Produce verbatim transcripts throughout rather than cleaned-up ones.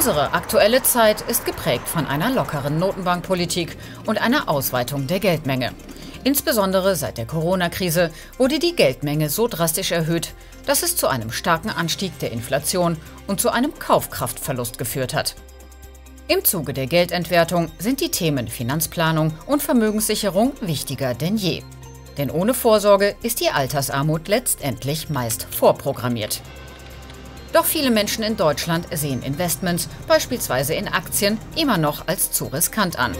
Unsere aktuelle Zeit ist geprägt von einer lockeren Notenbankpolitik und einer Ausweitung der Geldmenge. Insbesondere seit der Corona-Krise wurde die Geldmenge so drastisch erhöht, dass es zu einem starken Anstieg der Inflation und zu einem Kaufkraftverlust geführt hat. Im Zuge der Geldentwertung sind die Themen Finanzplanung und Vermögenssicherung wichtiger denn je. Denn ohne Vorsorge ist die Altersarmut letztendlich meist vorprogrammiert. Doch viele Menschen in Deutschland sehen Investments, beispielsweise in Aktien, immer noch als zu riskant an.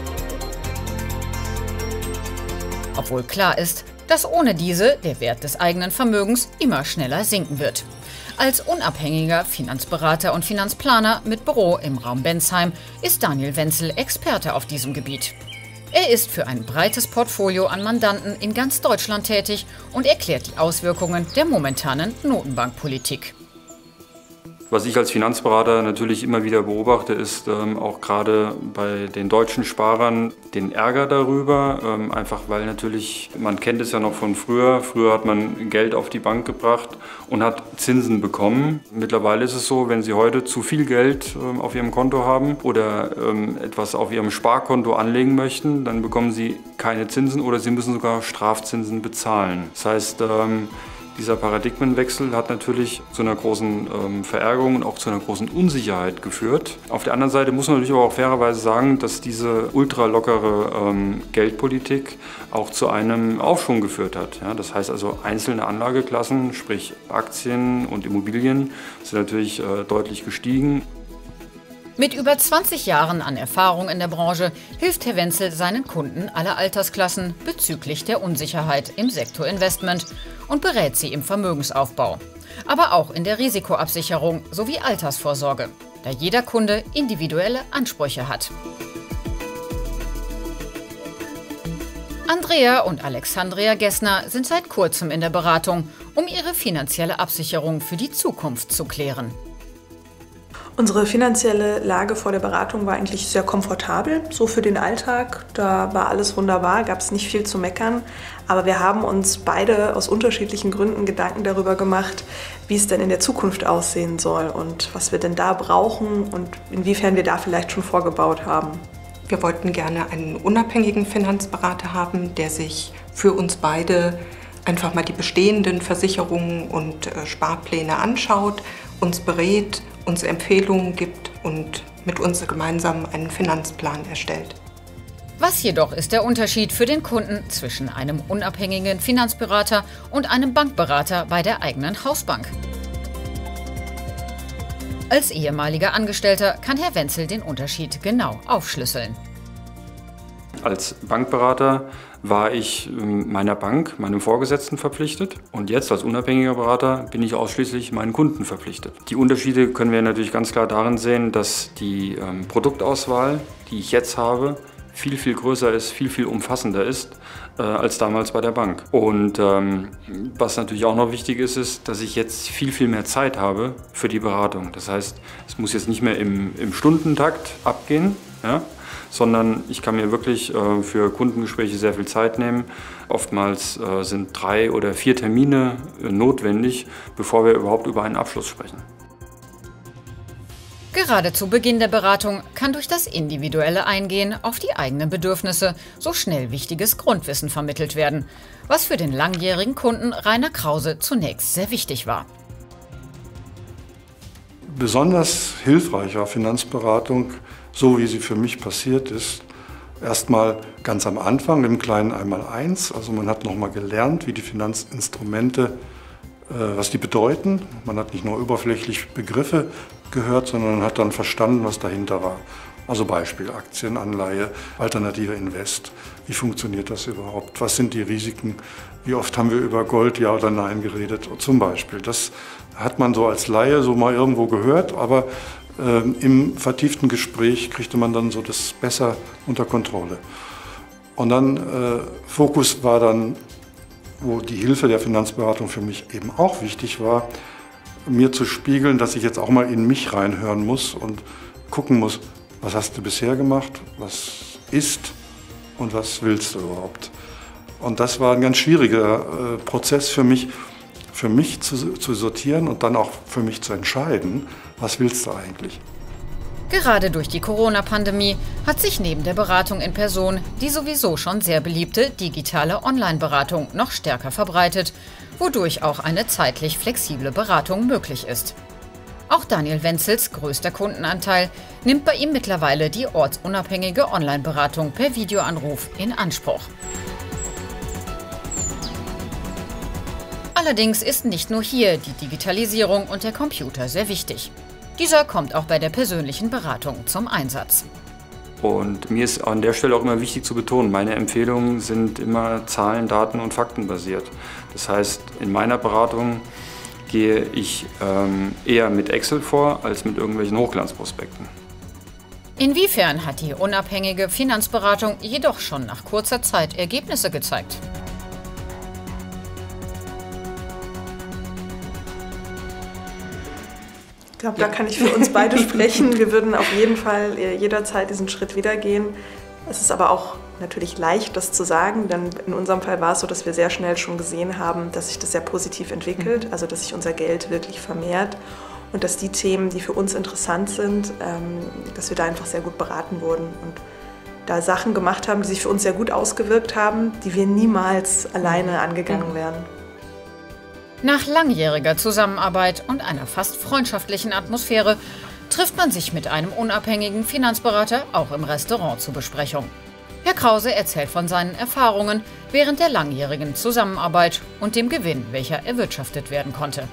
Obwohl klar ist, dass ohne diese der Wert des eigenen Vermögens immer schneller sinken wird. Als unabhängiger Finanzberater und Finanzplaner mit Büro im Raum Bensheim ist Daniel Wenzel Experte auf diesem Gebiet. Er ist für ein breites Portfolio an Mandanten in ganz Deutschland tätig und erklärt die Auswirkungen der momentanen Notenbankpolitik. Was ich als Finanzberater natürlich immer wieder beobachte, ist ähm, auch gerade bei den deutschen Sparern den Ärger darüber, ähm, einfach weil natürlich, man kennt es ja noch von früher, früher hat man Geld auf die Bank gebracht und hat Zinsen bekommen. Mittlerweile ist es so, wenn Sie heute zu viel Geld ähm, auf Ihrem Konto haben oder ähm, etwas auf Ihrem Sparkonto anlegen möchten, dann bekommen Sie keine Zinsen oder Sie müssen sogar Strafzinsen bezahlen. Das heißt, ähm, dieser Paradigmenwechsel hat natürlich zu einer großen ähm, Verärgerung und auch zu einer großen Unsicherheit geführt. Auf der anderen Seite muss man natürlich aber auch fairerweise sagen, dass diese ultralockere ähm, Geldpolitik auch zu einem Aufschwung geführt hat. Ja, das heißt also, einzelne Anlageklassen, sprich Aktien und Immobilien, sind natürlich äh, deutlich gestiegen. Mit über zwanzig Jahren an Erfahrung in der Branche hilft Herr Wenzel seinen Kunden aller Altersklassen bezüglich der Unsicherheit im Sektor Investment und berät sie im Vermögensaufbau, aber auch in der Risikoabsicherung sowie Altersvorsorge, da jeder Kunde individuelle Ansprüche hat. Andrea und Alexandria Gessner sind seit kurzem in der Beratung, um ihre finanzielle Absicherung für die Zukunft zu klären. Unsere finanzielle Lage vor der Beratung war eigentlich sehr komfortabel, so für den Alltag. Da war alles wunderbar, gab es nicht viel zu meckern. Aber wir haben uns beide aus unterschiedlichen Gründen Gedanken darüber gemacht, wie es denn in der Zukunft aussehen soll und was wir denn da brauchen und inwiefern wir da vielleicht schon vorgebaut haben. Wir wollten gerne einen unabhängigen Finanzberater haben, der sich für uns beide einfach mal die bestehenden Versicherungen und Sparpläne anschaut, uns berät, uns Empfehlungen gibt und mit uns gemeinsam einen Finanzplan erstellt. Was jedoch ist der Unterschied für den Kunden zwischen einem unabhängigen Finanzberater und einem Bankberater bei der eigenen Hausbank? Als ehemaliger Angestellter kann Herr Wenzel den Unterschied genau aufschlüsseln. Als Bankberater war ich meiner Bank, meinem Vorgesetzten verpflichtet und jetzt als unabhängiger Berater bin ich ausschließlich meinen Kunden verpflichtet. Die Unterschiede können wir natürlich ganz klar darin sehen, dass die ähm, Produktauswahl, die ich jetzt habe, viel, viel größer ist, viel, viel umfassender ist äh, als damals bei der Bank. Und ähm, was natürlich auch noch wichtig ist, ist, dass ich jetzt viel, viel mehr Zeit habe für die Beratung. Das heißt, es muss jetzt nicht mehr im, im Stundentakt abgehen, ja, sondern ich kann mir wirklich äh, für Kundengespräche sehr viel Zeit nehmen. Oftmals äh, sind drei oder vier Termine äh, notwendig, bevor wir überhaupt über einen Abschluss sprechen. Gerade zu Beginn der Beratung kann durch das individuelle Eingehen auf die eigenen Bedürfnisse so schnell wichtiges Grundwissen vermittelt werden, was für den langjährigen Kunden Rainer Krause zunächst sehr wichtig war. Besonders hilfreich war Finanzberatung, so wie sie für mich passiert ist, erstmal ganz am Anfang im kleinen Einmaleins. Also man hat nochmal gelernt, wie die Finanzinstrumente, äh, was die bedeuten. Man hat nicht nur oberflächlich Begriffe gehört, sondern hat dann verstanden, was dahinter war. Also Beispiel Aktienanleihe, alternative Invest. Wie funktioniert das überhaupt? Was sind die Risiken? Wie oft haben wir über Gold, ja oder nein geredet? Zum Beispiel. Das hat man so als Laie so mal irgendwo gehört, aber ähm, im vertieften Gespräch kriegte man dann so das besser unter Kontrolle. Und dann äh, Fokus war dann, wo die Hilfe der Finanzberatung für mich eben auch wichtig war, mir zu spiegeln, dass ich jetzt auch mal in mich reinhören muss und gucken muss, was hast du bisher gemacht, was ist und was willst du überhaupt. Und das war ein ganz schwieriger äh, Prozess für mich, für mich zu, zu sortieren und dann auch für mich zu entscheiden, was willst du eigentlich. Gerade durch die Corona-Pandemie hat sich neben der Beratung in Person die sowieso schon sehr beliebte digitale Online-Beratung noch stärker verbreitet, wodurch auch eine zeitlich flexible Beratung möglich ist. Auch Daniel Wenzels größter Kundenanteil nimmt bei ihm mittlerweile die ortsunabhängige Online-Beratung per Videoanruf in Anspruch. Allerdings ist nicht nur hier die Digitalisierung und der Computer sehr wichtig. Dieser kommt auch bei der persönlichen Beratung zum Einsatz. Und mir ist an der Stelle auch immer wichtig zu betonen, meine Empfehlungen sind immer Zahlen, Daten und Fakten basiert. Das heißt, in meiner Beratung gehe ich ähm, eher mit Excel vor, als mit irgendwelchen Hochglanzprospekten. Inwiefern hat die unabhängige Finanzberatung jedoch schon nach kurzer Zeit Ergebnisse gezeigt? Ich glaube, da kann ich für uns beide sprechen. Wir würden auf jeden Fall jederzeit diesen Schritt wieder gehen. Es ist aber auch natürlich leicht, das zu sagen, denn in unserem Fall war es so, dass wir sehr schnell schon gesehen haben, dass sich das sehr positiv entwickelt, also dass sich unser Geld wirklich vermehrt und dass die Themen, die für uns interessant sind, dass wir da einfach sehr gut beraten wurden und da Sachen gemacht haben, die sich für uns sehr gut ausgewirkt haben, die wir niemals alleine angegangen wären. Nach langjähriger Zusammenarbeit und einer fast freundschaftlichen Atmosphäre trifft man sich mit einem unabhängigen Finanzberater auch im Restaurant zur Besprechung. Herr Krause erzählt von seinen Erfahrungen während der langjährigen Zusammenarbeit und dem Gewinn, welcher erwirtschaftet werden konnte.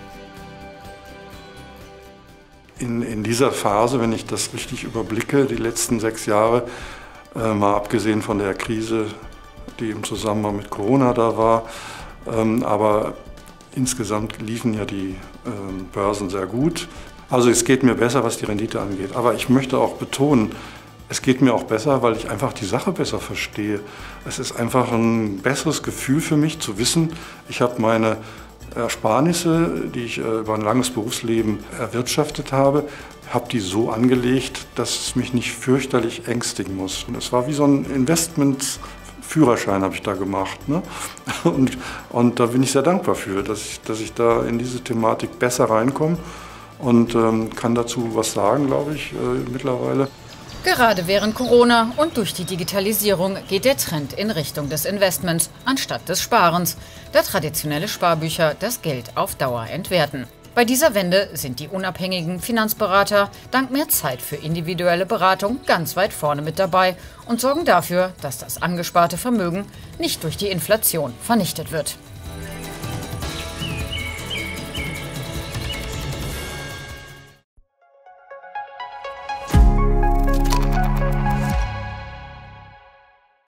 In, in dieser Phase, wenn ich das richtig überblicke, die letzten sechs Jahre, äh, mal abgesehen von der Krise, die im Zusammenhang mit Corona da war, ähm, aber insgesamt liefen ja die äh, Börsen sehr gut. Also es geht mir besser, was die Rendite angeht. Aber ich möchte auch betonen, es geht mir auch besser, weil ich einfach die Sache besser verstehe. Es ist einfach ein besseres Gefühl für mich zu wissen, ich habe meine Ersparnisse, die ich äh, über ein langes Berufsleben erwirtschaftet habe, habe die so angelegt, dass es mich nicht fürchterlich ängstigen muss. Und es war wie so ein Investment. Führerschein habe ich da gemacht. Ne? Und, und da bin ich sehr dankbar für, dass ich, dass ich da in diese Thematik besser reinkomme und ähm, kann dazu was sagen, glaube ich, äh, mittlerweile. Gerade während Corona und durch die Digitalisierung geht der Trend in Richtung des Investments anstatt des Sparens, da traditionelle Sparbücher das Geld auf Dauer entwerten. Bei dieser Wende sind die unabhängigen Finanzberater dank mehr Zeit für individuelle Beratung ganz weit vorne mit dabei und sorgen dafür, dass das angesparte Vermögen nicht durch die Inflation vernichtet wird.